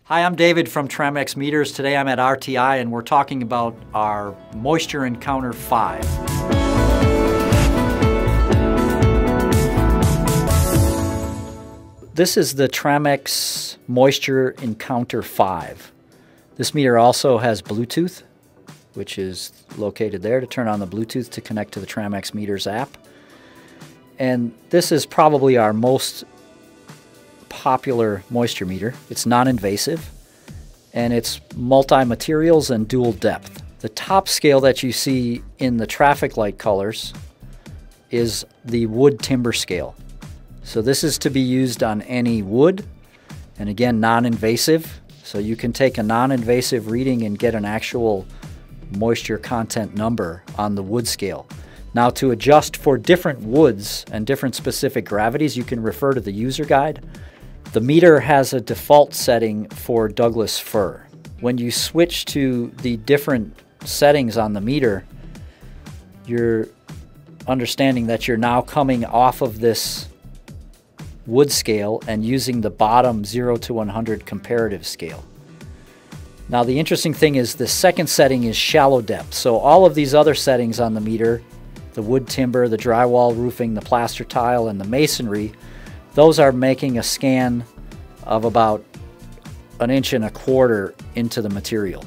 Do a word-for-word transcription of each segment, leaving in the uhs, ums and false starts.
Hi, I'm David from Tramex Meters. Today I'm at R T I and we're talking about our Moisture Encounter five. This is the Tramex Moisture Encounter five. This meter also has Bluetooth, which is located there to turn on the Bluetooth to connect to the Tramex Meters app. And this is probably our most popular moisture meter. It's non-invasive and it's multi-materials and dual depth. The top scale that you see in the traffic light colors is the wood timber scale. So this is to be used on any wood, and again, non-invasive. So you can take a non-invasive reading and get an actual moisture content number on the wood scale. Now, to adjust for different woods and different specific gravities, you can refer to the user guide. The meter has a default setting for Douglas fir. When you switch to the different settings on the meter, you're understanding that you're now coming off of this wood scale and using the bottom zero to one hundred comparative scale. Now, the interesting thing is the second setting is shallow depth. So all of these other settings on the meter, the wood timber, the drywall roofing, the plaster tile, and the masonry, those are making a scan of about an inch and a quarter into the material.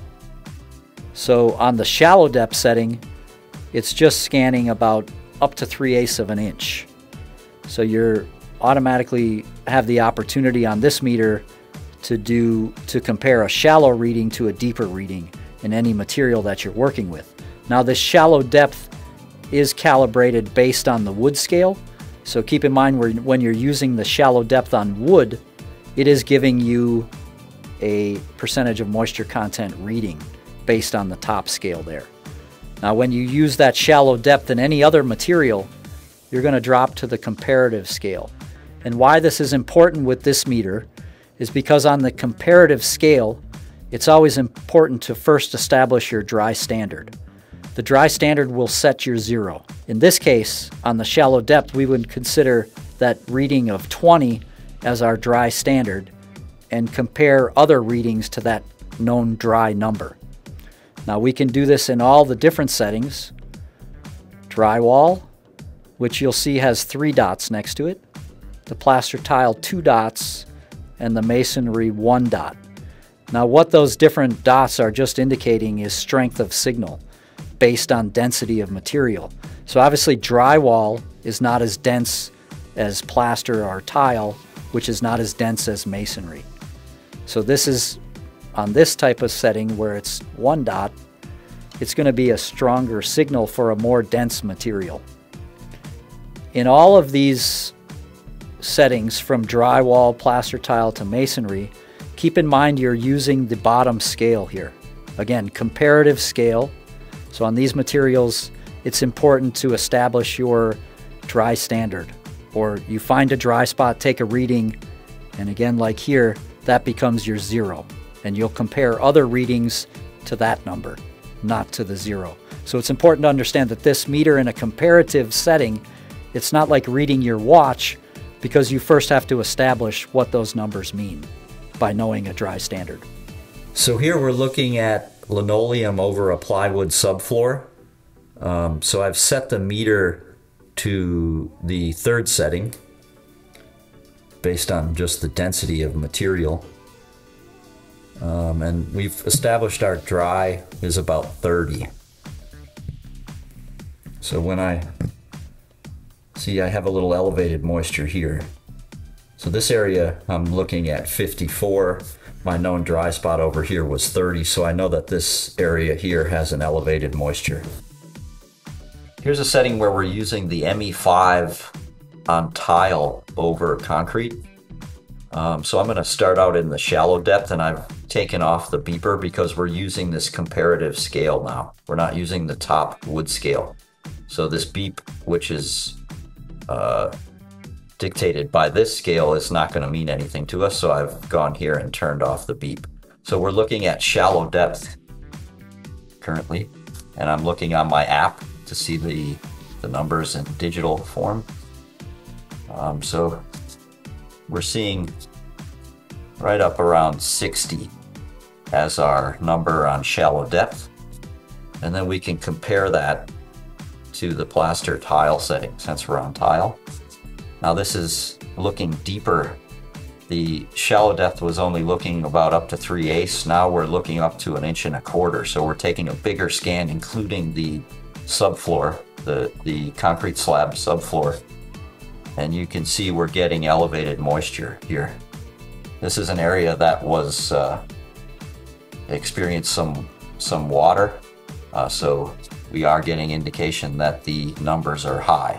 So on the shallow depth setting, it's just scanning about up to three eighths of an inch. So you're automatically have the opportunity on this meter to do to compare a shallow reading to a deeper reading in any material that you're working with. Now, this shallow depth is calibrated based on the wood scale. So keep in mind when you're using the shallow depth on wood, it is giving you a percentage of moisture content reading based on the top scale there. Now, when you use that shallow depth in any other material, you're going to drop to the comparative scale. And why this is important with this meter is because on the comparative scale, it's always important to first establish your dry standard. The dry standard will set your zero. In this case, on the shallow depth, we would consider that reading of twenty as our dry standard and compare other readings to that known dry number. Now, we can do this in all the different settings. Drywall, which you'll see has three dots next to it, the plaster tile two dots, and the masonry one dot. Now, what those different dots are just indicating is strength of signal based on density of material. So obviously drywall is not as dense as plaster or tile, which is not as dense as masonry. So this is on this type of setting where it's one dot, it's going to be a stronger signal for a more dense material. In all of these settings from drywall, plaster tile to masonry, keep in mind you're using the bottom scale here. Again, comparative scale. So on these materials, it's important to establish your dry standard. Or you find a dry spot, take a reading, and again, like here, that becomes your zero. And you'll compare other readings to that number, not to the zero. So it's important to understand that this meter in a comparative setting, it's not like reading your watch, because you first have to establish what those numbers mean by knowing a dry standard. So here we're looking at linoleum over a plywood subfloor. Um, so I've set the meter to the third setting based on just the density of material. Um, and we've established our dry is about thirty. So when I see, I have a little elevated moisture here. So this area I'm looking at fifty-four. My known dry spot over here was thirty, so I know that this area here has an elevated moisture. Here's a setting where we're using the M E five on tile over concrete. Um, so I'm going to start out in the shallow depth, and I've taken off the beeper because we're using this comparative scale now. We're not using the top wood scale. So this beep, which is uh, dictated by this scale, is not going to mean anything to us, so I've gone here and turned off the beep. So we're looking at shallow depth currently, and I'm looking on my app to see the, the numbers in digital form. Um, so we're seeing right up around sixty as our number on shallow depth. And then we can compare that to the plaster tile setting since we're on tile. Now this is looking deeper. The shallow depth was only looking about up to three eighths. Now we're looking up to an inch and a quarter. So we're taking a bigger scan, including the subfloor, the, the concrete slab subfloor. And you can see we're getting elevated moisture here. This is an area that was uh, experienced some, some water. Uh, so we are getting indication that the numbers are high.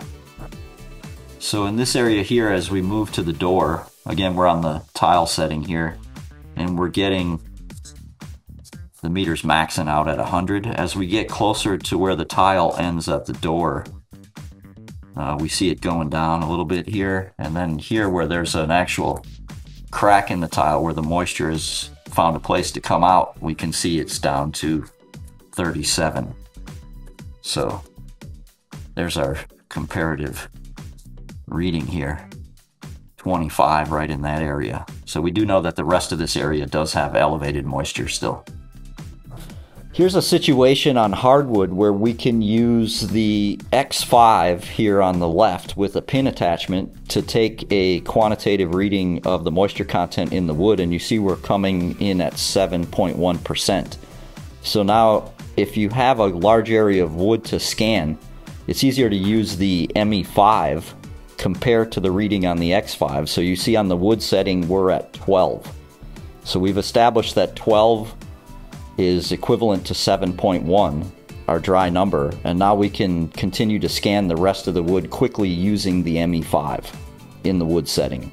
So in this area here, as we move to the door, again, we're on the tile setting here, and we're getting the meters maxing out at one hundred. As we get closer to where the tile ends at the door, uh, we see it going down a little bit here, and then here where there's an actual crack in the tile where the moisture has found a place to come out, we can see it's down to thirty-seven. So there's our comparative reading here, twenty-five right in that area. So we do know that the rest of this area does have elevated moisture still. Here's a situation on hardwood where we can use the X five here on the left with a pin attachment to take a quantitative reading of the moisture content in the wood, and you see we're coming in at seven point one percent. So now if you have a large area of wood to scan, it's easier to use the M E five compared to the reading on the X five. So you see on the wood setting we're at twelve. So we've established that twelve is equivalent to seven point one, our dry number, and now we can continue to scan the rest of the wood quickly using the M E five in the wood setting.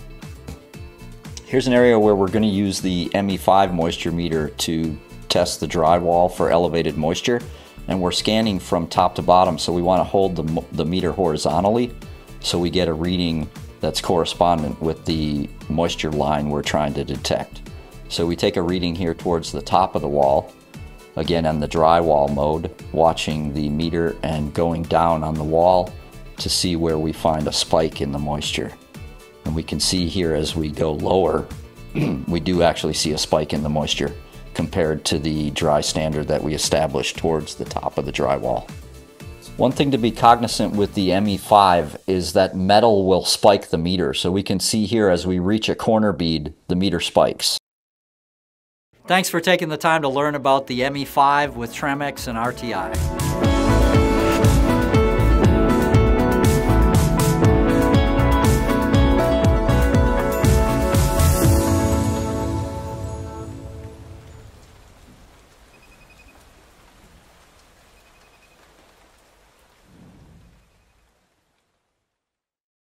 Here's an area where we're going to use the M E five moisture meter to test the drywall for elevated moisture, and we're scanning from top to bottom, so we want to hold the, the meter horizontally so we get a reading that's correspondent with the moisture line we're trying to detect. So we take a reading here towards the top of the wall, again on the drywall mode, watching the meter and going down on the wall to see where we find a spike in the moisture. And we can see here as we go lower, we do actually see a spike in the moisture compared to the dry standard that we established towards the top of the drywall. One thing to be cognizant with the M E five is that metal will spike the meter. So we can see here as we reach a corner bead, the meter spikes. Thanks for taking the time to learn about the M E five with Tramex and R T I.